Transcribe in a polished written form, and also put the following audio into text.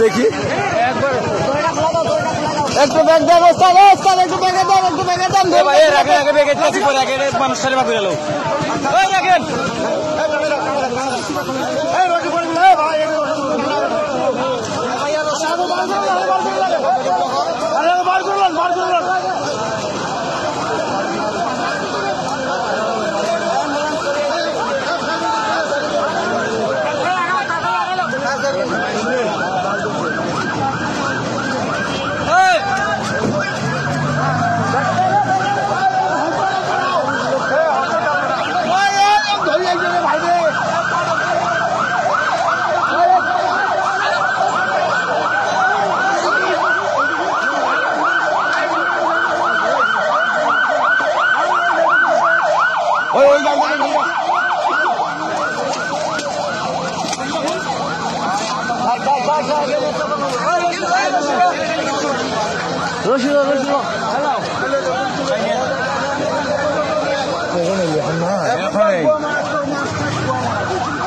দেখি একটু ব্যাগ দেন ওস্তাদ ওস্তাদ একটু ব্যাগে দেন একটু ব্যাগে দেন ভাই রাখে রাখে ব্যাগে চাচি করে রাখে মানুষ সারে বাকি গেল ওই রাখেন এই রকি পড়ে গেল ভাই ভাই আর সাদা বার করলেন রশিদ হ্যালো